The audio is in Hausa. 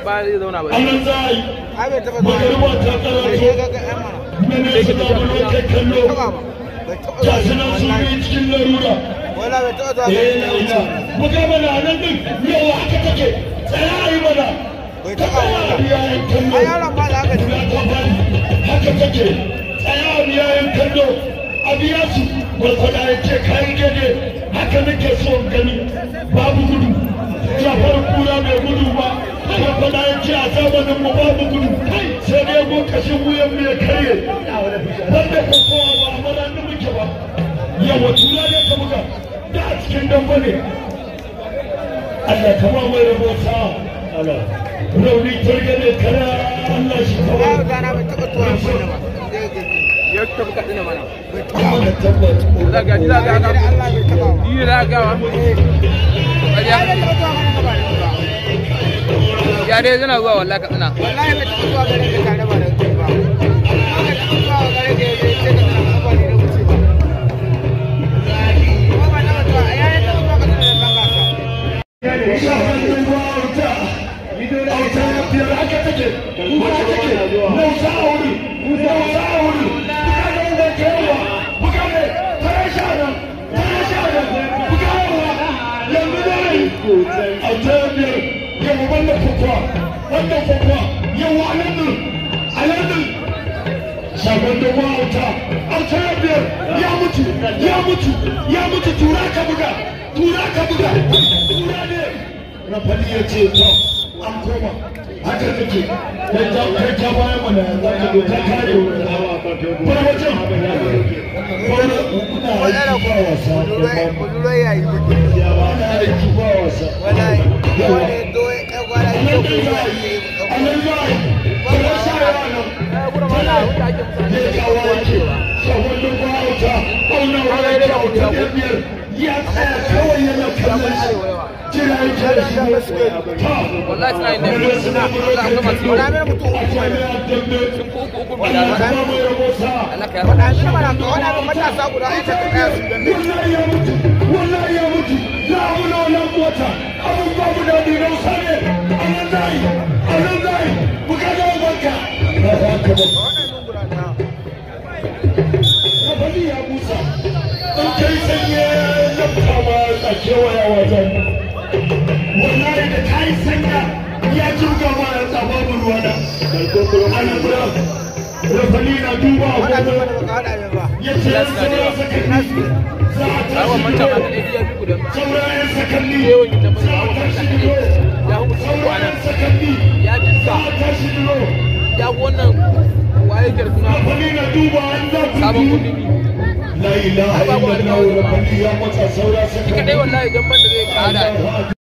ba zai zauna ba. Anan za a yi. Ai bai taba zuwa. Magariba ta karatu. Mene suna bulo ke kallo. Ta suna su yi cikin larura. Wala bai taba zuwa. Buga mana nan din yau haka take. Tsaya a yi mana. Bai taba zuwa. Ai yaron ba da haka ne. Haka take. Tsaya a yayin kallo. A biya su. Walfada ya ce kayan gege. Haka nake so gani. Babu gudu. Jafar kura mai gudu ba. Walfada ya ce a zamanin mu babu gudu. Sai dai ko kashin wuyan mu ya karye. Wanda ko kowa ba amara ni muke ba. Yawa tura ne ka buga. Da a cikin dambe ne. Allah kama mai rabota. Allah. Rauni targade kara Allah shi kawai. Ai gana bai taba tuwa mana ba. Ya taba kadina mana. Allah tabbata. Zaga Allah bai taba. Yi zaga wa. Ya dai zana zuwa wallahi ka tsina. Wallahi bai taba zuwa gare ka tare ba da kai ba. Aka taba zuwa gare ka sai ka tsina ba ne da wuce ba. Ko ba na zuwa ya ya taba zuwa ka tsina da gasa. Ya ne shi hannun wauta. Idan auta ya biyar haka take. Kuma take. Nausa auri. Nausa auri. Buka da wanda kewa. Buka ne. Tare shanan. Tare shanan. Buka yawa. Yanzu dai. Auta ya biyar. Yawa wannan kwakwa. Wannan kwakwa. Yawa aladun. Aladun. Shagon da wauta. Auta ya biyar. Ya mutu. Ya mutu. Ya mutu. Tura ka buga. Tura ka buga. Tura ne. Rafali ya ce to an koma haka take kai ta baya mana za ka doka kare wani wajen wani wasa Kuduro ya yi mutu. wani aiki ba wasa Wani doye ɗan gwara yi ko kuma yi. anan za a yi kuma sa yawa nan ne kawo yake shawarar bauta auna wani kyauta da biyar ya tsaya kawai yana kallon shi jira yake da shi Wallahi suna yin dambe suna Allah an gama su. Wala mai mutu uku mai. Sun ko uku ba da ba. Allah ka yarda. Wala shi mana ka wala ga matasa guda ai ta kaya su dambe. wallahi ya mutu za a muna wannan mota abun babu da bi rau sare anan zai buka da banka Rabali ya busa an kai sanye na kama a kewaya wajen wallahi da kai sanya ya jirga ma ya tsaba mu ruwana ana bura Rabali na duba Wala agogo ta baka hada mai ba. ya ce ya sauran sakanni za a Awon tashi manta ma duro da ɗaya ya fi gudan ba. sauran sakanni Yawan yin dambe za ba a awon manta tashi da duro ya hu mutum kwana. sauran sakanni Ya za dinka. a tashi duro Ya fi wannan waye ke da suna Rabali na duba an za ku sabon bi kundini. la ilaha illallah Rabali ya matsa saura Shi kadai sakanni wallahi dan ban da zai kada.